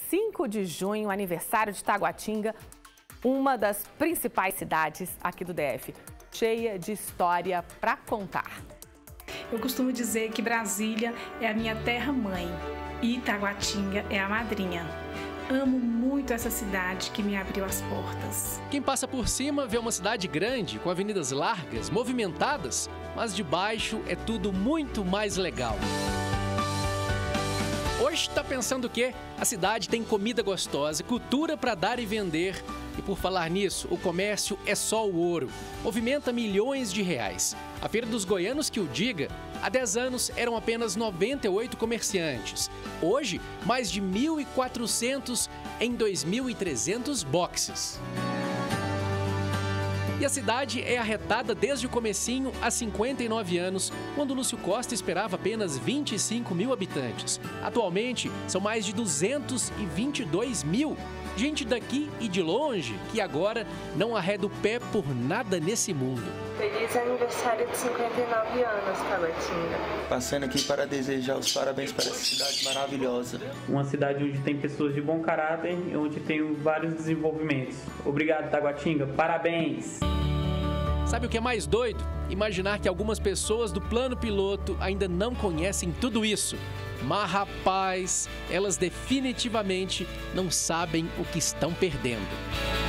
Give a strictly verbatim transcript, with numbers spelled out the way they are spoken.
cinco de junho, aniversário de Taguatinga, uma das principais cidades aqui do D F, cheia de história para contar. Eu costumo dizer que Brasília é a minha terra-mãe e Taguatinga é a madrinha. Amo muito essa cidade que me abriu as portas. Quem passa por cima vê uma cidade grande, com avenidas largas, movimentadas, mas de baixo é tudo muito mais legal. Hoje tá pensando o quê? A cidade tem comida gostosa, cultura para dar e vender. E por falar nisso, o comércio é só o ouro. Movimenta milhões de reais. A Feira dos Goianos que o diga, há dez anos eram apenas noventa e oito comerciantes. Hoje, mais de mil e quatrocentos em dois mil e trezentos boxes. E a cidade é arretada desde o comecinho há cinquenta e nove anos, quando Lúcio Costa esperava apenas vinte e cinco mil habitantes. Atualmente, são mais de duzentos e vinte e dois mil. Gente daqui e de longe que agora não arreda o pé por nada nesse mundo. Feliz aniversário de cinquenta e nove anos, Taguatinga. Passando aqui para desejar os parabéns para essa cidade maravilhosa. Uma cidade onde tem pessoas de bom caráter e onde tem vários desenvolvimentos. Obrigado, Taguatinga. Parabéns! Sabe o que é mais doido? Imaginar que algumas pessoas do plano piloto ainda não conhecem tudo isso. Mas, rapaz, elas definitivamente não sabem o que estão perdendo.